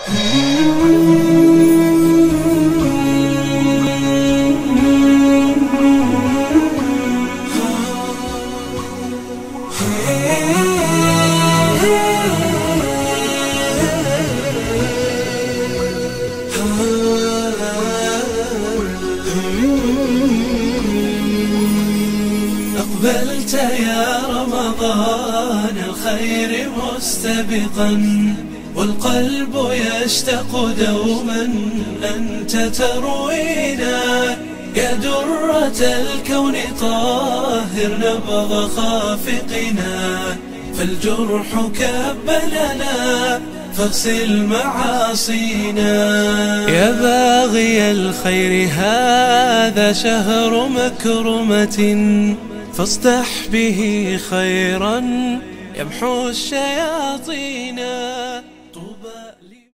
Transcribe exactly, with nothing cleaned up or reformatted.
أقبلت يا رمضان الخير مستبقا، والقلب يشتاق دوما أنت تروينا. يا درة الكون طاهر نبض خافقنا، فالجرح كبلنا فاغسل معاصينا. يا باغي الخير هذا شهر مكرمة، فاصدح به خيرا يمحو الشياطين.